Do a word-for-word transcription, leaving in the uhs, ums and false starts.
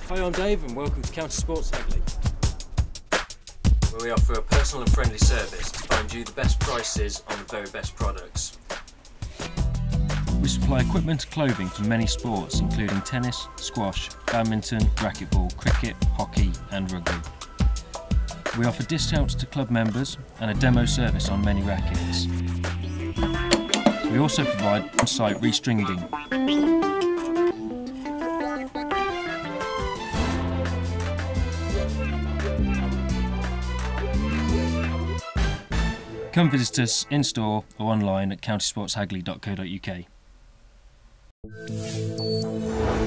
Hi, I'm Dave and welcome to County Sports Hagley, where we offer a personal and friendly service to find you the best prices on the very best products. We supply equipment and clothing for many sports including tennis, squash, badminton, racquetball, cricket, hockey and rugby. We offer discounts to club members and a demo service on many rackets. We also provide on-site restringing. Come visit us in store or online at county sports hagley dot co dot U K.